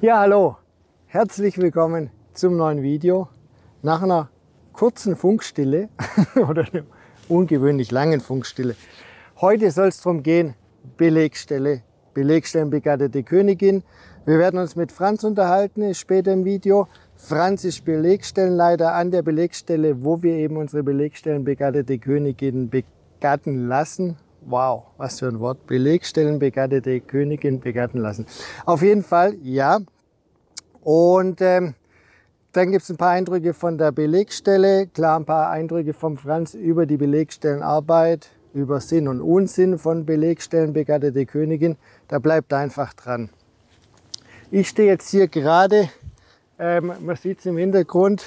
Ja, hallo, herzlich willkommen zum neuen Video. Nach einer kurzen Funkstille oder einer ungewöhnlich langen Funkstille. Heute soll es darum gehen, Belegstellenbegattete Königin. Wir werden uns mit Franz unterhalten, später im Video. Franz ist Belegstellenleiter an der Belegstelle, wo wir eben unsere Belegstellenbegattete Königin begatten lassen. Wow, was für ein Wort. Belegstellenbegattete Königin begatten lassen. Auf jeden Fall, ja. Und dann gibt es ein paar Eindrücke von der Belegstelle, klar ein paar Eindrücke vom Franz über die Belegstellenarbeit, über Sinn und Unsinn von Belegstellenbegattete Königin. Da bleibt einfach dran. Ich stehe jetzt hier gerade, man sieht es im Hintergrund,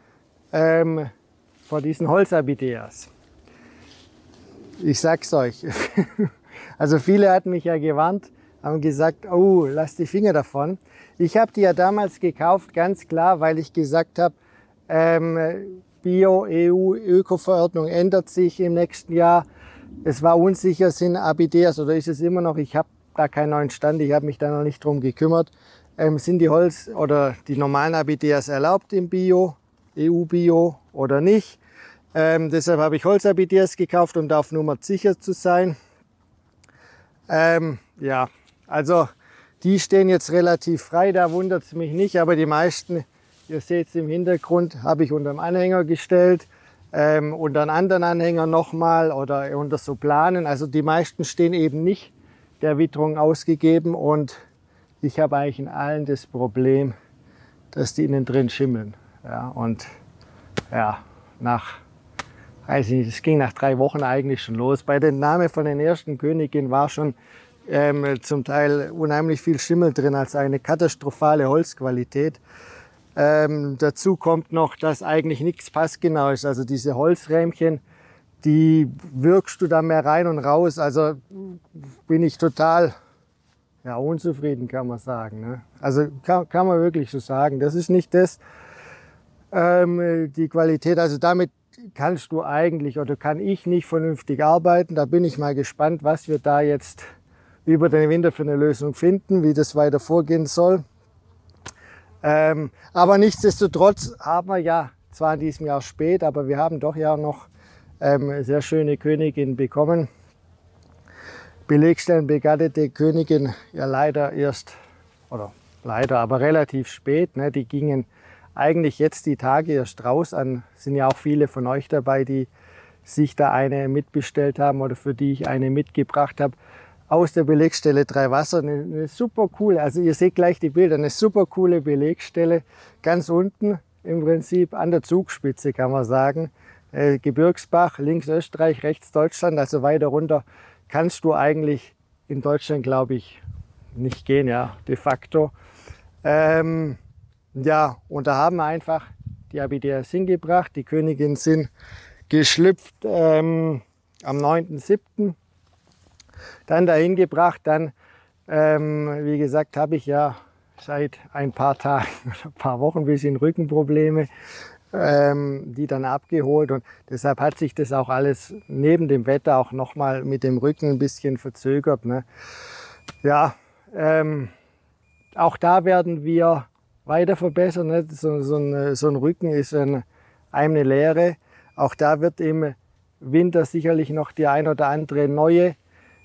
vor diesen Holzabideas. Ich sag's euch, also viele hatten mich ja gewarnt, haben gesagt, oh, lass die Finger davon. Ich habe die ja damals gekauft, ganz klar, weil ich gesagt habe, Bio-EU-Öko-Verordnung ändert sich im nächsten Jahr. Es war unsicher, sind Abideas oder ist es immer noch, ich habe da keinen neuen Stand, ich habe mich da noch nicht drum gekümmert. Sind die Holz- oder die normalen Abideas erlaubt im Bio, EU-Bio oder nicht? Deshalb habe ich Holzabideas gekauft, um da auf Nummer sicher zu sein. Ja, also die stehen jetzt relativ frei, da wundert es mich nicht, aber die meisten, ihr seht es im Hintergrund, habe ich unter dem Anhänger gestellt, unter einen anderen Anhänger nochmal oder unter so Planen. Also die meisten stehen eben nicht der Witterung ausgegeben und ich habe eigentlich in allen das Problem, dass die innen drin schimmeln. Ja, und ja, weiß ich nicht, es ging nach 3 Wochen eigentlich schon los. Bei der Name von den ersten Königinnen war schon zum Teil unheimlich viel Schimmel drin, also eine katastrophale Holzqualität. Dazu kommt noch, dass eigentlich nichts passgenau ist. Also diese Holzrähmchen, die wirkst du da mehr rein und raus. Also bin ich total unzufrieden, kann man sagen. Ne? Also kann man wirklich so sagen. Das ist nicht das, die Qualität. Also damit kannst du eigentlich oder kann ich nicht vernünftig arbeiten. Da bin ich mal gespannt, was wir da jetzt über den Winter für eine Lösung finden, wie das weiter vorgehen soll. Aber nichtsdestotrotz haben wir ja zwar in diesem Jahr spät, aber wir haben doch ja noch sehr schöne Königin bekommen. Belegstellenbegattete Königin ja leider erst, oder leider, aber relativ spät. Ne? Die gingen eigentlich jetzt die Tage erst raus. Sind ja auch viele von euch dabei, die sich da eine mitbestellt haben oder für die ich eine mitgebracht habe. Aus der Belegstelle Dreiwasser, eine super coole, also ihr seht gleich die Bilder, eine super coole Belegstelle, ganz unten im Prinzip an der Zugspitze kann man sagen. Gebirgsbach, links Österreich, rechts Deutschland, also weiter runter kannst du eigentlich in Deutschland, glaube ich, nicht gehen, ja, de facto. Ja, und da haben wir einfach die Abideas hingebracht, die Königinnen sind geschlüpft am 9.7. Dann dahin gebracht, dann, wie gesagt, habe ich ja seit ein paar Tagen oder ein paar Wochen ein bisschen Rückenprobleme, die dann abgeholt und deshalb hat sich das auch alles neben dem Wetter auch nochmal mit dem Rücken ein bisschen verzögert. Ne? Ja, auch da werden wir weiter verbessern. Ne? So ein Rücken ist eine Lehre. Auch da wird im Winter sicherlich noch die ein oder andere neue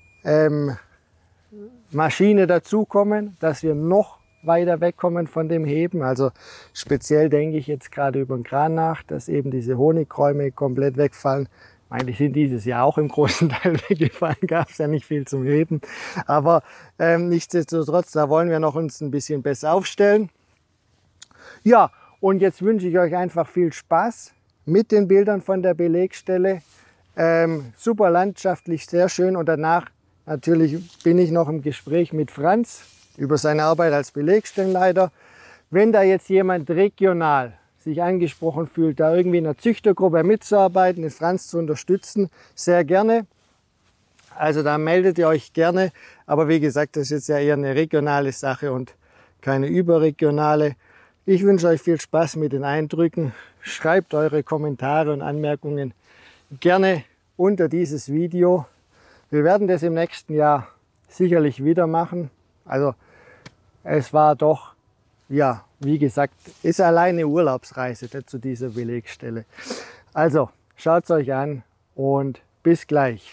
Maschine dazukommen, dass wir noch weiter wegkommen von dem Heben. Also speziell denke ich jetzt gerade über den Kran nach, dass eben diese Honigräume komplett wegfallen. Eigentlich sind dieses Jahr auch im großen Teil weggefallen, gab es ja nicht viel zum Heben. Aber nichtsdestotrotz, da wollen wir noch uns ein bisschen besser aufstellen. Ja, und jetzt wünsche ich euch einfach viel Spaß mit den Bildern von der Belegstelle. Super landschaftlich, sehr schön und danach natürlich bin ich noch im Gespräch mit Franz über seine Arbeit als Belegstellenleiter. Wenn da jetzt jemand regional sich angesprochen fühlt, da irgendwie in einer Züchtergruppe mitzuarbeiten, den Franz zu unterstützen, sehr gerne. Also da meldet ihr euch gerne. Aber wie gesagt, das ist jetzt ja eher eine regionale Sache und keine überregionale. Ich wünsche euch viel Spaß mit den Eindrücken. Schreibt eure Kommentare und Anmerkungen gerne unter dieses Video. Wir werden das im nächsten Jahr sicherlich wieder machen. Also es war doch ja, wie gesagt, ist alleine Urlaubsreise zu dieser Belegstelle. Also, schaut es euch an und bis gleich.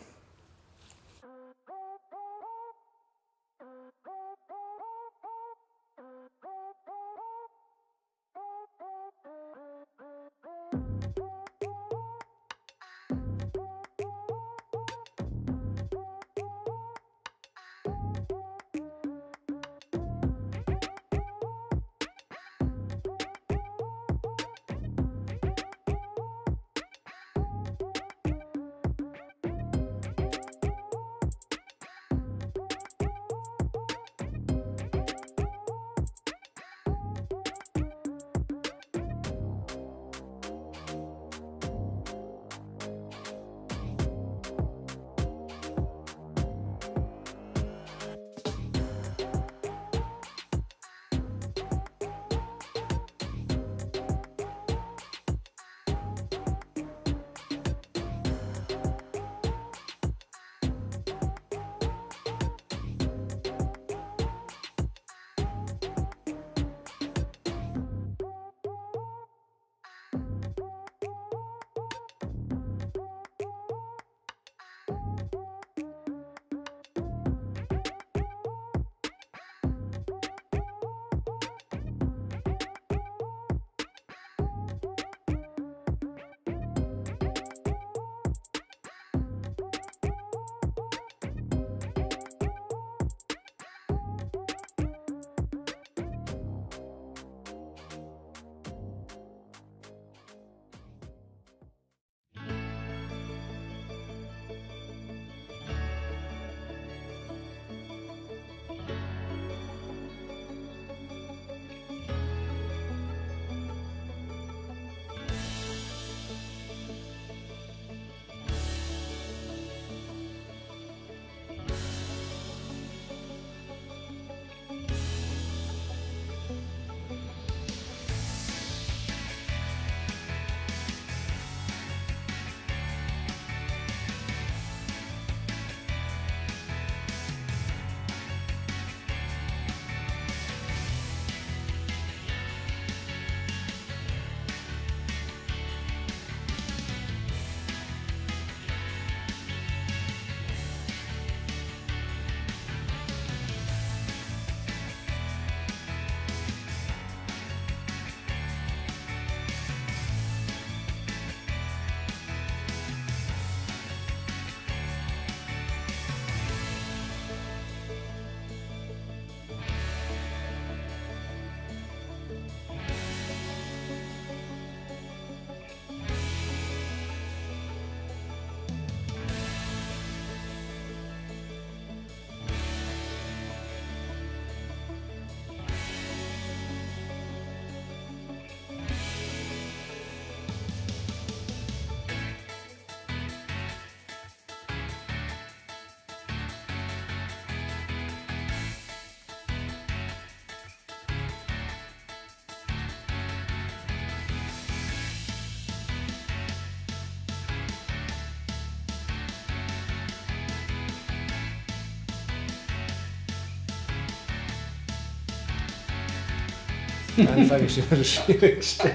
Anfang ist immer das Schwierigste.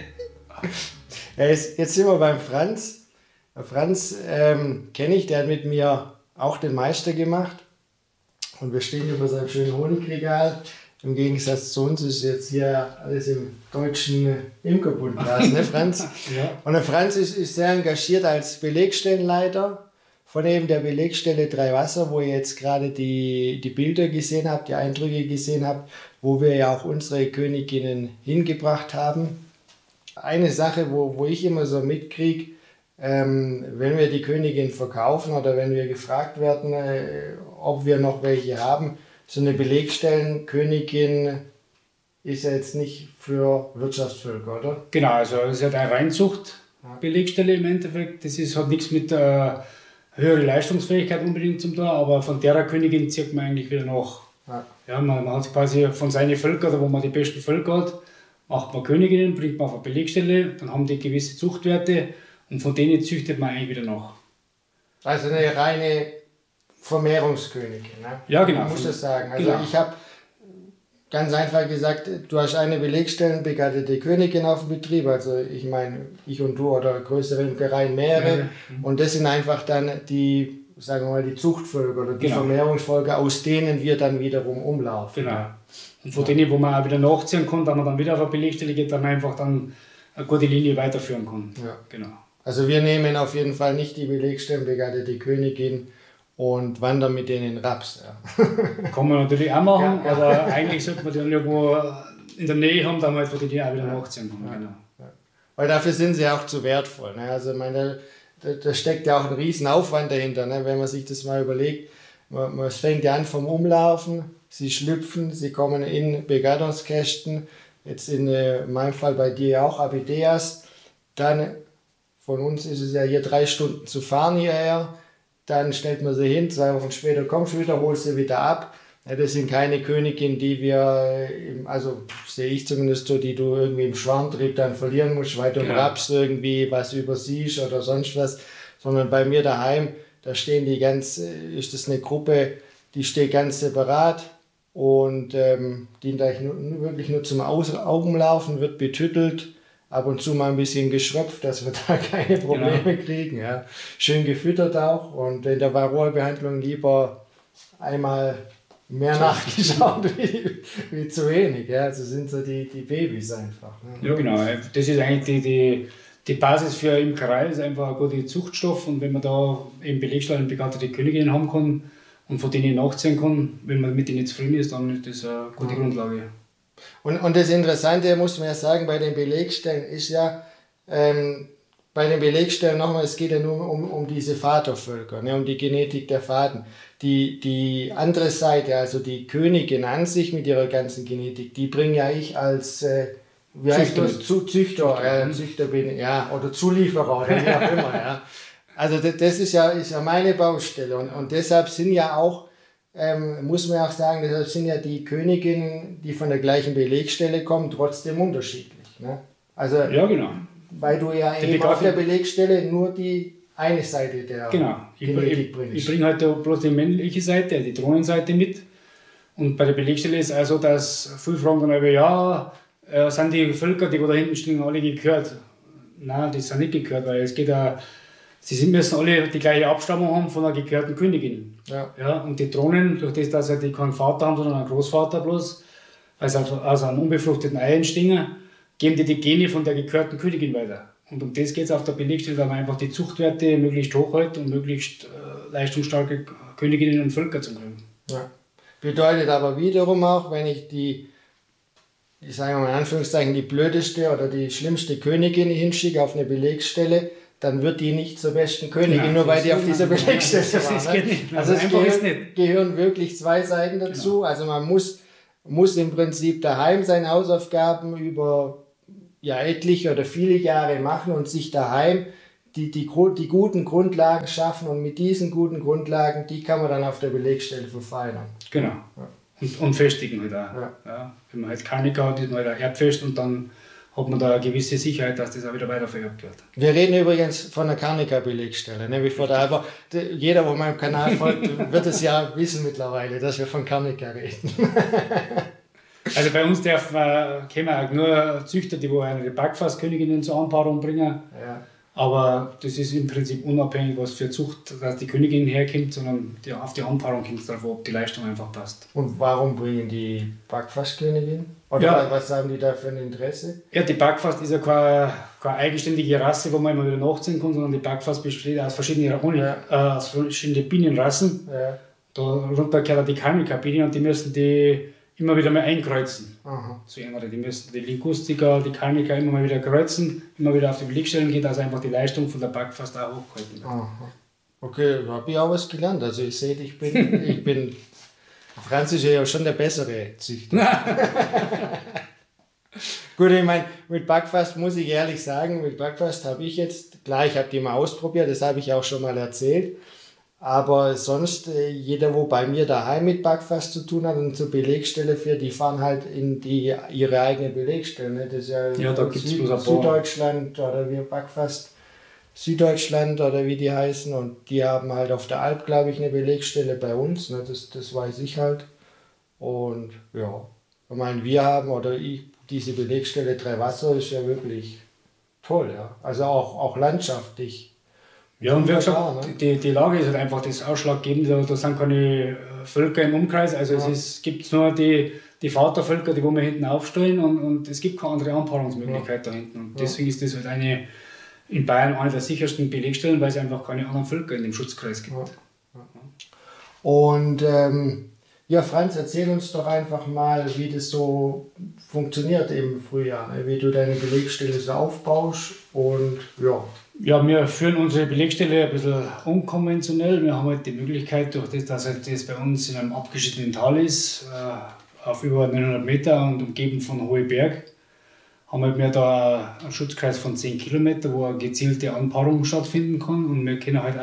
Jetzt sind wir beim Franz. Der Franz kenne ich, der hat mit mir auch den Meister gemacht. Und wir stehen über seinem schönen Honigregal. Im Gegensatz zu uns ist jetzt hier alles im deutschen Imkerbundglas, ne Franz? Ja. Und der Franz ist sehr engagiert als Belegstellenleiter von eben der Belegstelle Drei Wasser, wo ihr jetzt gerade die Bilder gesehen habt, die Eindrücke gesehen habt, wo wir ja auch unsere Königinnen hingebracht haben. Eine Sache, wo ich immer so mitkriege, wenn wir die Königin verkaufen oder wenn wir gefragt werden, ob wir noch welche haben, so eine Belegstellenkönigin ist ja jetzt nicht für Wirtschaftsvölker, oder? Genau, also es ist halt eine Reinzucht-Belegstelle im Endeffekt. Das hat nichts mit höhere Leistungsfähigkeit unbedingt zu tun, aber von der Königin zieht man eigentlich wieder nach. Ja, man hat quasi von seinen Völkern, wo man die besten Völker hat, macht man Königinnen, bringt man auf eine Belegstelle, dann haben die gewisse Zuchtwerte und von denen züchtet man eigentlich wieder nach. Also eine reine Vermehrungskönigin, ne? Ja, genau. Man muss das sagen. Also genau. Ich habe ganz einfach gesagt, du hast eine belegstellenbegattete Königin auf dem Betrieb, also ich meine, ich und du oder größere Imkereien mehrere. Ja. Und das sind einfach dann die, sagen wir mal, die Zuchtvölker oder die Vermehrungsvölker, aus denen wir dann wiederum umlaufen. Genau. Und von denen, wo man auch wieder nachziehen kann, dass man dann wieder auf eine Belegstelle geht, dann einfach dann eine gute Linie weiterführen kann. Ja. Genau. Also wir nehmen auf jeden Fall nicht die belegstellenbegattete Königin und wandern mit denen in Raps. Ja. Kann man natürlich auch machen, ja. Aber eigentlich sollte man die dann irgendwo in der Nähe haben, damit man halt von denen auch wieder nachziehen kann. Ja. Genau. Ja. Weil dafür sind sie auch zu wertvoll. Ne? Also meine, da steckt ja auch ein riesen Aufwand dahinter, ne? Wenn man sich das mal überlegt. Man fängt ja an vom Umlaufen, sie schlüpfen, sie kommen in Begattungskästen, jetzt in meinem Fall bei dir auch Abideas, dann von uns ist es ja hier 3 Stunden zu fahren hierher, dann stellt man sie hin, 2 Wochen später kommst du wieder, holst sie wieder ab. Ja, das sind keine Königinnen, die wir, also sehe ich zumindest so, die du irgendwie im Schwarmtrieb dann verlieren musst, weil du im Raps irgendwie was übersiehst oder sonst was, sondern bei mir daheim, da stehen die ist das eine Gruppe, die steht ganz separat und dient eigentlich wirklich nur zum Augenlaufen, wird betüttelt, ab und zu mal ein bisschen geschröpft, dass wir da keine Probleme kriegen. Ja. Schön gefüttert auch und in der Varroa-Behandlung lieber einmal mehr nachgeschaut wie zu wenig. Ja. Also sind so die Babys einfach. Ne. Ja genau, das ist eigentlich die Basis für Imkerei, ist einfach ein guter Zuchtstoff und wenn man da eben belegstellenbegattete Königinnen haben kann und von denen nachziehen kann, wenn man mit denen zufrieden ist, dann ist das eine gute Grundlage. Und das Interessante, muss man ja sagen, bei den Belegstellen ist ja, bei den Belegstellen nochmal, es geht ja nur um diese Vatervölker, ne, um die Genetik der Vaten. Die andere Seite, also die Königin an sich mit ihrer ganzen Genetik, die bringe ja ich als wie heißt das? Züchter bin, ja, oder Zulieferer, oder wie auch immer. Ja. Also das ist ja meine Baustelle und deshalb sind ja auch, muss man auch sagen, deshalb sind ja die Königinnen, die von der gleichen Belegstelle kommen, trotzdem unterschiedlich. Ne? Also, ja, genau. Weil du ja eben auf der Belegstelle nur die eine Seite der Genetik bringst. Ich bringe halt bloß die männliche Seite, die Drohnenseite mit. Und bei der Belegstelle ist es also, dass viele fragen dann über, sind die Völker, die da hinten stehen, alle gekürt? Nein, die sind nicht gekürt, weil es geht ja. Sie müssen alle die gleiche Abstammung haben von einer gekörten Königin. Ja, und die Drohnen, durch das, dass die keinen Vater haben, sondern einen Großvater bloß, weil sie aus einem unbefruchteten Ei entstehen, geben die Gene von der gekörten Königin weiter. Und um das geht es auf der Belegstelle, dass man einfach die Zuchtwerte möglichst hoch hält und möglichst leistungsstarke Königinnen und Völker zu kriegen. Ja. Bedeutet aber wiederum auch, wenn ich ich sage mal in Anführungszeichen, die blödeste oder die schlimmste Königin hinschicke auf eine Belegstelle, dann wird die nicht zur besten Königin, nur weil die auf dieser Belegstelle war. Ne? Also es gehören wirklich 2 Seiten dazu. Genau. Also man muss im Prinzip daheim seine Hausaufgaben über etliche oder viele Jahre machen und sich daheim die guten Grundlagen schaffen und mit diesen guten Grundlagen, die kann man dann auf der Belegstelle verfeinern. Genau. Ja. Und festigen halt auch. Ja. Wenn man halt Karnika hat, ist man halt erdfest und dann hat man da eine gewisse Sicherheit, dass das auch wieder weitervererbt wird. Wir reden übrigens von einer Karnika-Belegstelle. Ne? Aber jeder, der meinem Kanal folgt, wird es ja wissen mittlerweile, dass wir von Karnika reden. Also bei uns können auch nur Züchter, die eine Backfassköniginnen zur Anpaarung bringen. Ja. Aber das ist im Prinzip unabhängig, was für Zucht, dass die Königin herkommt, sondern auf die Anpaarung kommt es darauf, ob die Leistung einfach passt. Und warum bringen die Backfasskönigin? Oder was haben die da für ein Interesse? Ja, die Backfass ist ja keine eigenständige Rasse, wo man immer wieder nachziehen kann, sondern die Backfass besteht aus verschiedenen Bienenrassen. Ja. Darunter gehört die Karnika-Bienen und die müssen die immer wieder mal einkreuzen. So die müssen die Ligustiker, die Karnika immer mal wieder kreuzen, immer wieder auf die Belegstellen gehen, dass einfach die Leistung von der Backfass da hochgehalten wird. Okay, da habe ich auch was gelernt. Also ich sehe, ich bin Franz ist ja schon der bessere Züchter. Gut, ich meine, mit Backfast muss ich ehrlich sagen, mit Backfast habe ich jetzt, klar, ich habe die mal ausprobiert, das habe ich auch schon mal erzählt. Aber sonst, jeder, wo bei mir daheim mit Backfass zu tun hat und zur Belegstelle führt, die fahren halt in ihre eigene Belegstelle. Ne? Das ist ja da gibt's Süddeutschland oder wie Backfass Süddeutschland oder wie die heißen. Und die haben halt auf der Alp, glaube ich, eine Belegstelle bei uns. Ne? Das weiß ich halt. Und ja, Ich meine, wir haben, oder ich, diese Belegstelle Drei-Wasser ist ja wirklich toll, ja. Also auch landschaftlich. Ja, und wie gesagt, die Lage ist halt einfach das Ausschlaggebende. Da sind keine Völker im Umkreis. Also es gibt nur die Vatervölker, die wo wir hinten aufstellen, und es gibt keine andere Anpaarungsmöglichkeit da hinten. Und deswegen ist das halt in Bayern eine der sichersten Belegstellen, weil es einfach keine anderen Völker in dem Schutzkreis gibt. Und ja, Franz, erzähl uns doch einfach mal, wie das so funktioniert im Frühjahr, ne? Wie du deine Belegstelle so aufbaust und ja. Ja, wir führen unsere Belegstelle ein bisschen unkonventionell. Wir haben halt die Möglichkeit, durch das, dass halt das bei uns in einem abgeschiedenen Tal ist, auf über 900 Meter und umgeben von hohen Berg, haben halt wir da einen Schutzkreis von 10 Kilometer, wo eine gezielte Anpaarung stattfinden kann. Und wir können halt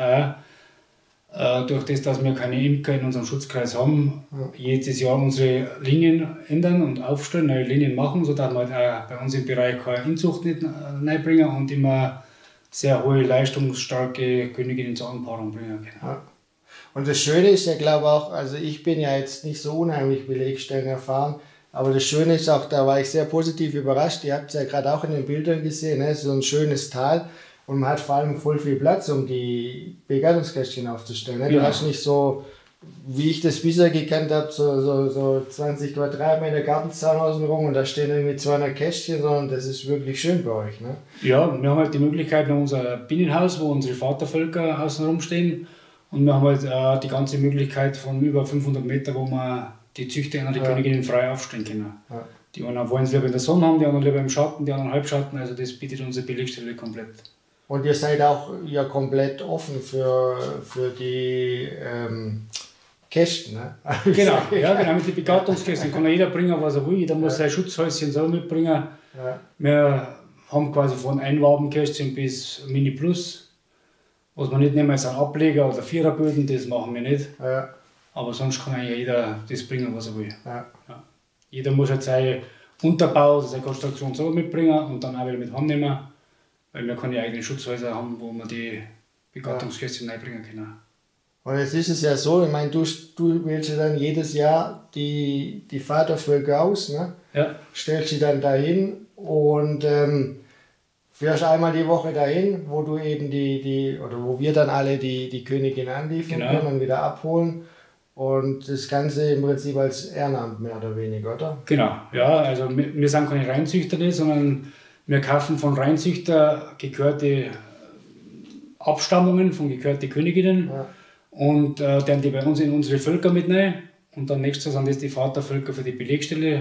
auch, durch das, dass wir keine Imker in unserem Schutzkreis haben, jedes Jahr unsere Linien ändern und aufstellen, neue Linien machen, sodass wir halt auch bei uns im Bereich keine Inzucht nicht reinbringen und immer sehr hohe, leistungsstarke Königinnen zur Anpaarung bringen können. Ja. Und das Schöne ist ja, glaube ich auch, also ich bin ja jetzt nicht so unheimlich Belegstellen erfahren, aber das Schöne ist auch, da war ich sehr positiv überrascht, ihr habt es ja gerade auch in den Bildern gesehen, ne? So ein schönes Tal und man hat vor allem voll viel Platz, um die Begattungskästchen aufzustellen. Ne? Du hast nicht so, wie ich das bisher gekannt habe, so 20 Quadratmeter Gartenzaun außenrum und da stehen irgendwie 200 Kästchen, sondern das ist wirklich schön bei euch. Ne? Ja, wir haben halt die Möglichkeit, wir haben unser Binnenhaus, wo unsere Vatervölker außenrum stehen, und wir haben halt die ganze Möglichkeit von über 500 Meter, wo wir die Züchter einer die Königinnen frei aufstellen können. Ja. Die einen wollen es lieber in der Sonne haben, die anderen lieber im Schatten, die anderen Halbschatten, also das bietet unsere Belegstelle komplett. Und ihr seid auch ja komplett offen für die Kästen, ne? Genau, ja, genau, mit den Begattungskästen kann jeder bringen, was er will. Jeder muss sein Schutzhäuschen so mitbringen. Ja. Wir haben quasi von Einwabenkästchen bis Mini Plus. Was wir nicht nehmen, ist ein Ableger oder Viererböden, das machen wir nicht. Ja. Aber sonst kann eigentlich jeder das bringen, was er will. Ja. Ja. Jeder muss halt seinen Unterbau, seine Konstruktion so mitbringen und dann auch wieder mit Hand nehmen, weil wir keine eigenen Schutzhäuser haben, wo wir die Begattungskästchen reinbringen können. Und jetzt ist es ja so, ich meine, du wählst ja dann jedes Jahr die Vatervölker aus, ne? Ja. Stellst sie dann dahin und fährst einmal die Woche dahin, wo du eben oder wo wir dann alle die Königin anliefern können und wieder abholen. Und das Ganze im Prinzip als Ehrenamt mehr oder weniger, oder? Genau, ja, also wir sind keine Reinzüchter, sondern wir kaufen von Reinzüchter gekörte Abstammungen von gekörten Königinnen. Ja. Und dann die bei uns in unsere Völker mitnehmen. Und dann nächstes sind das die Vatervölker für die Belegstelle.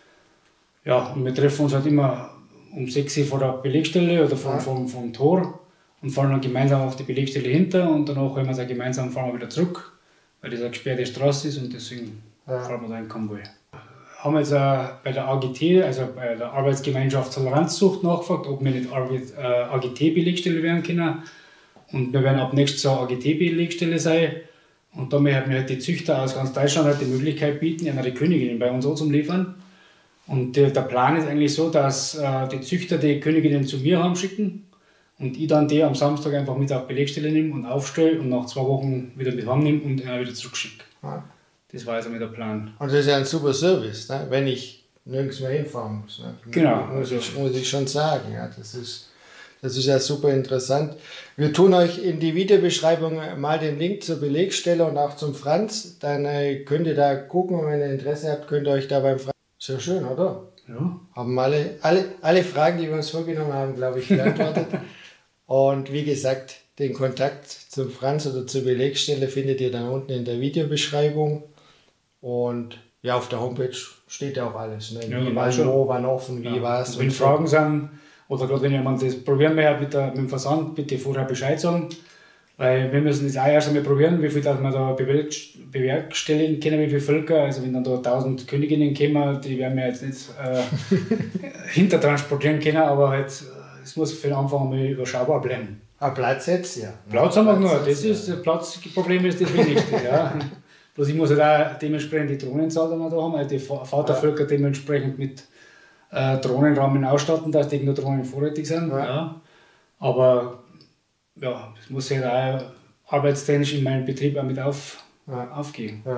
Ja, und wir treffen uns halt immer um 6 Uhr vor der Belegstelle oder vom Tor und fahren dann gemeinsam auf die Belegstelle hinter und danach fahren wir gemeinsam wieder zurück, weil das eine gesperrte Straße ist und deswegen fahren wir da in Konvoi. Haben jetzt bei der AGT, also bei der Arbeitsgemeinschaft Toleranzzucht, nachgefragt, ob wir nicht AGT-Belegstelle werden können. Und wir werden ab nächstes Jahr AGT-Belegstelle sein. Und da möchten wir halt die Züchter aus ganz Deutschland halt die Möglichkeit bieten, eine Königinnen bei uns auch zum Liefern. Und der Plan ist eigentlich so, dass die Züchter die Königinnen zu mir haben schicken und ich dann die am Samstag einfach mit auf Belegstelle nehme und aufstelle und nach 2 Wochen wieder mit heimnehme und wieder zurückschicke. Ja. Das war also mit der Plan. Und das ist ja ein super Service, ne? Wenn ich nirgends mehr hinfahren muss. Ne? Genau. Muss ich schon sagen. Ja, das ist ja super interessant. Wir tun euch in die Videobeschreibung mal den Link zur Belegstelle und auch zum Franz. Dann könnt ihr da gucken und wenn ihr Interesse habt, könnt ihr euch da beim Franz. Sehr schön, oder? Ja. Haben alle Fragen, die wir uns vorgenommen haben, glaube ich, beantwortet. Und wie gesagt, den Kontakt zum Franz oder zur Belegstelle findet ihr dann unten in der Videobeschreibung. Und ja, auf der Homepage steht ja auch alles. Ne? Ja, wie, wann offen, wie was. Und wenn Fragen sind, oder gerade wenn jemand das probieren will mit dem Versand, bitte vorher Bescheid sagen. Weil wir müssen das auch erst einmal probieren, wie viel dass wir da bewerkstelligen können, wie viele Völker. Also wenn dann da 1000 Königinnen kommen, die werden wir jetzt nicht hintertransportieren können, aber halt, es muss für den Anfang einmal überschaubar bleiben. Aber Platz jetzt ja. Platz haben wir nur, das Platzproblem ist das Wenigste. Ja. Bloß ich muss halt auch dementsprechend die Drohnenzahl dann da haben, also die Vatervölker dementsprechend mit Drohnenrahmen ausstatten, dass die nur Drohnen vorrätig sind. Ja. Ja. Aber ja, das muss ja auch arbeitstechnisch in meinem Betrieb auch mit aufgehen. Ja.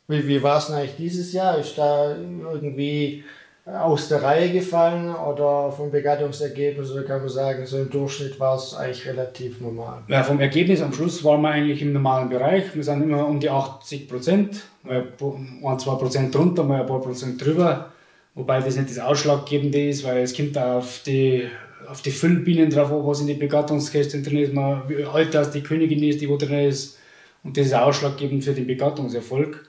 Wie war es denn eigentlich dieses Jahr? Ist da irgendwie aus der Reihe gefallen oder vom Begattungsergebnis, oder kann man sagen, so im Durchschnitt war es eigentlich relativ normal? Ja, vom Ergebnis am Schluss waren wir eigentlich im normalen Bereich. Wir sind immer um die 80%, mal 1-2% drunter, mal ein paar Prozent drüber. Wobei das nicht das Ausschlaggebende ist, weil es kommt auch auf die Füllbienen drauf an, was in die Begattungskästen drin ist, wie alt das die Königin ist, die wo drin ist. Und das ist ausschlaggebend für den Begattungserfolg.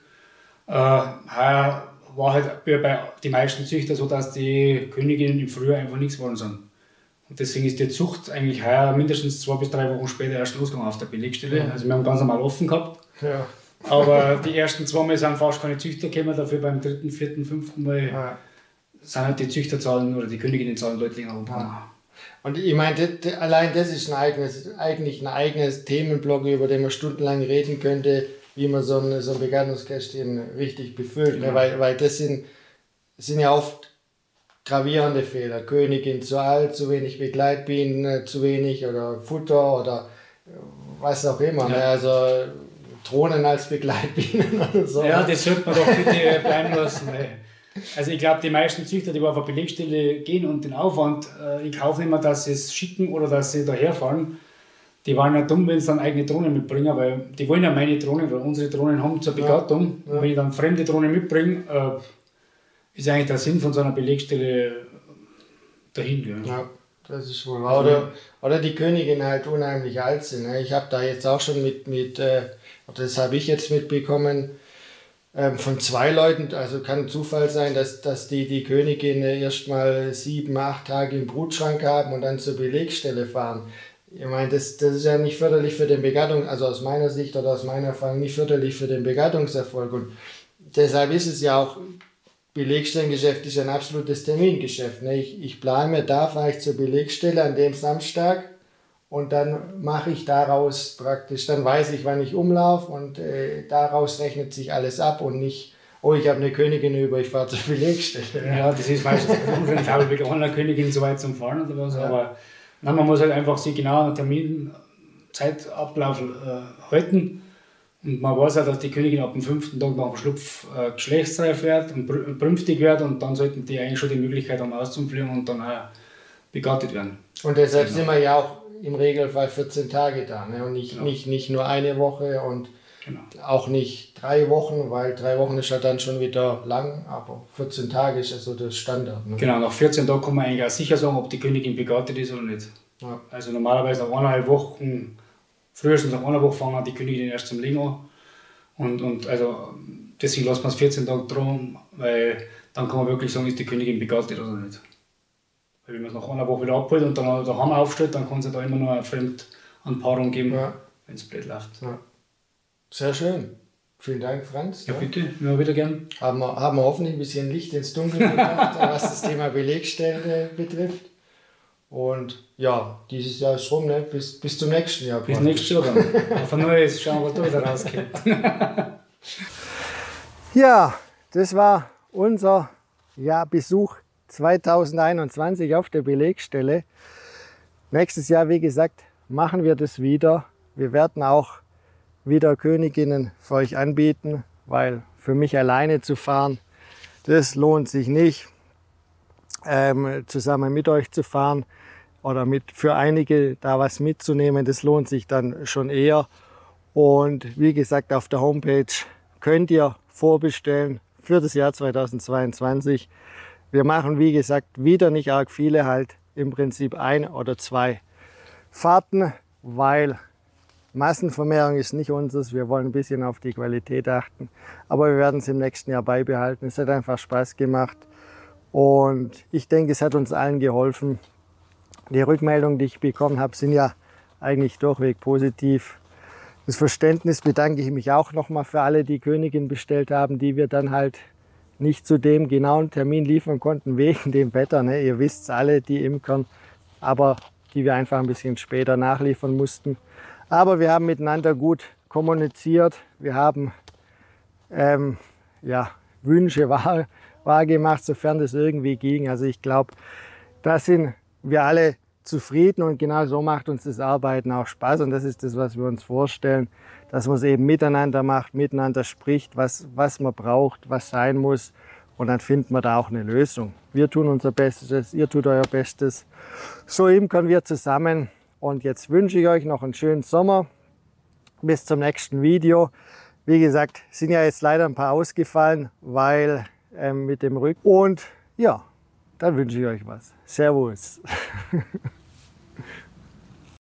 Heuer war halt bei den meisten Züchtern so, dass die Königinnen im Frühjahr einfach nichts geworden sind. Und deswegen ist die Zucht eigentlich heuer mindestens 2 bis 3 Wochen später erst losgegangen auf der Belegstelle. Also wir haben ganz normal offen gehabt. Ja. Aber die ersten 2 Mal sind fast keine Züchter gekommen, dafür beim 3., 4., 5. Mal sind halt die Züchterzahlen oder die Königinnenzahlen deutlich nach oben. Ja. Und ich meine, allein das ist eigentlich ein eigenes Themenblock, über den man stundenlang reden könnte, wie man so ein Begattungskästchen richtig befüllt. Ja. Ne? Weil das sind ja oft gravierende Fehler. Königin zu alt, zu wenig Begleitbienen, zu wenig oder Futter oder was auch immer. Ja. Ne? Also Drohnen als Begleitbienen oder so. Ja, das sollte man doch bitte bleiben lassen. Also ich glaube, die meisten Züchter, die auf eine Belegstelle gehen und den Aufwand in Kauf nehmen, dass sie es schicken oder dass sie daherfahren, die waren ja dumm, wenn sie dann eigene Drohnen mitbringen, weil die wollen ja meine Drohnen oder unsere Drohnen haben zur Begattung. Ja. Und wenn ich dann fremde Drohnen mitbringe, ist eigentlich der Sinn von so einer Belegstelle dahin. Gell? Ja, das ist wohl wahr. Oder die Königinnen halt unheimlich alt sind. Ne? Ich habe da jetzt auch schon das habe ich jetzt mitbekommen, von 2 Leuten, also kann ein Zufall sein, dass die Königin erst mal 7, 8 Tage im Brutschrank haben und dann zur Belegstelle fahren. Ich meine, das ist ja nicht förderlich für den also aus meiner Sicht oder aus meiner Erfahrung nicht förderlich für den Begattungserfolg. Und deshalb ist es ja auch, Belegstellengeschäft ist ein absolutes Termingeschäft. Ne? Ich plane mir, da fahre ich zur Belegstelle an dem Samstag und dann mache ich daraus praktisch, dann weiß ich, wann ich umlaufe und daraus rechnet sich alles ab und nicht, oh, ich habe eine Königin über, ich fahre zur Belegstelle. Ja, das ist meistens unwahrscheinlich, habe ich eine Königin so weit zum Fahren oder was, aber nein, man muss halt einfach sich genau an den Termin, Zeitablauf halten. Und man weiß auch, dass die Königin ab dem 5. Tag nach dem Schlupf geschlechtsreif wird und brünftig wird und dann sollten die eigentlich schon die Möglichkeit haben auszufliegen und dann auch begattet werden. Und deshalb sind wir ja auch im Regelfall 14 Tage da, ne? Und nicht nur eine Woche und auch nicht 3 Wochen, weil 3 Wochen ist halt dann schon wieder lang, aber 14 Tage ist ja so der Standard. Ne? Genau, nach 14 Tagen kann man eigentlich auch sicher sagen, ob die Königin begattet ist oder nicht. Ja. Also normalerweise nach 1,5 Wochen, frühestens nach 1 Woche fangen die Königin erst zum Legen an. Und also deswegen lassen wir es 14 Tage drum, weil dann kann man wirklich sagen, ist die Königin begattet oder nicht. Weil wenn man es nach 1 Woche wieder abholt und dann daheim aufstellt, dann kann es ja da immer noch eine Fremdanpaarung geben, wenn es blöd läuft. Ja. Sehr schön. Vielen Dank, Franz. Ja, bitte, immer wieder gern. Haben wir hoffentlich ein bisschen Licht ins Dunkel gebracht, was das Thema Belegstelle betrifft. Und ja, dieses Jahr ist rum, ne? Bis zum nächsten Jahr. Bis nächstes Jahr dann. Einfach Neues, schauen, was da wieder rauskommt. Ja, das war unser Besuch 2021 auf der Belegstelle. Nächstes Jahr, wie gesagt, machen wir das wieder. Wir werden auch wieder Königinnen für euch anbieten, weil für mich alleine zu fahren, das lohnt sich nicht. Zusammen mit euch zu fahren oder für einige da was mitzunehmen, das lohnt sich dann schon eher. Und wie gesagt, auf der Homepage könnt ihr vorbestellen für das Jahr 2022. Wir machen, wie gesagt, wieder nicht arg viele, halt im Prinzip 1 oder 2 Fahrten, weil Massenvermehrung ist nicht unseres. Wir wollen ein bisschen auf die Qualität achten, aber wir werden es im nächsten Jahr beibehalten. Es hat einfach Spaß gemacht. Und ich denke, es hat uns allen geholfen. Die Rückmeldungen, die ich bekommen habe, sind ja eigentlich durchweg positiv. Das Verständnis bedanke ich mich auch nochmal für alle, die Königin bestellt haben, die wir dann halt nicht zu dem genauen Termin liefern konnten, wegen dem Wetter. Ne? Ihr wisst es alle, die Imkern, aber die wir einfach ein bisschen später nachliefern mussten. Aber wir haben miteinander gut kommuniziert. Wir haben Wünsche wahrgemacht, sofern das irgendwie ging. Also ich glaube, da sind wir alle zufrieden und genau so macht uns das Arbeiten auch Spaß und das ist das, was wir uns vorstellen, dass man es eben miteinander macht, miteinander spricht, was man braucht, was sein muss und dann finden wir da auch eine Lösung. Wir tun unser Bestes, ihr tut euer Bestes. So imkern wir zusammen und jetzt wünsche ich euch noch einen schönen Sommer. Bis zum nächsten Video. Wie gesagt, sind ja jetzt leider ein paar ausgefallen, weil mit dem Rücken. Und ja, dann wünsche ich euch was. Servus.